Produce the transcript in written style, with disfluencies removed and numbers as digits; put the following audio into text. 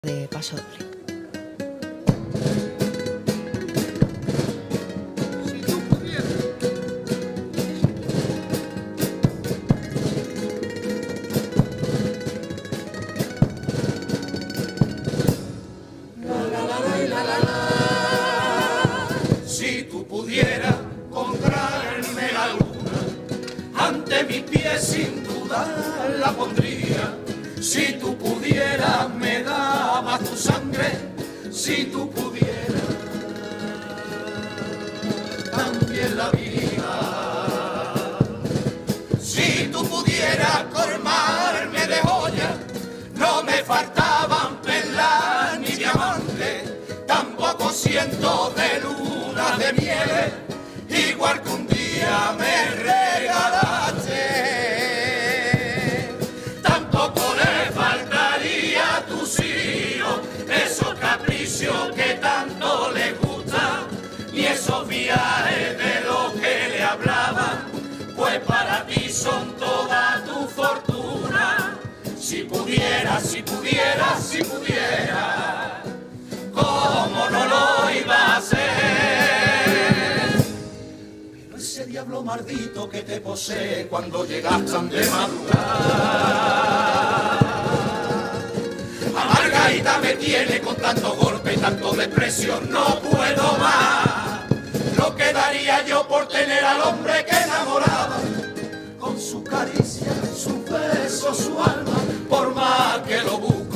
de paso doble. Si tú pudieras comprarme la luna, ante mis pies sin duda la pondría. Si tú pudieras me dabas tu sangre, si tú pudieras también la vida. Si tú pudieras colmarme de joyas, no me faltaban perlas ni diamantes, tampoco cientos de lunas de miel, igual que un día me regalaste. Tampoco le faltaría a tus hijos esos capricios que tanto les gusta, ni esos viajes de los que le hablaban, pues para ti son toda tu fortuna. Si pudiera, si pudiera, si pudiera, ¿cómo no lo iba a hacer? Pero ese diablo maldito que te posee cuando llegas tan de madrugada, amargadita me tiene con tanto golpe y tanto desprecio, no puedo más. Lo que daría yo por tener al hombre que enamoraba, con su caricia, su beso, su alma, por más que lo busque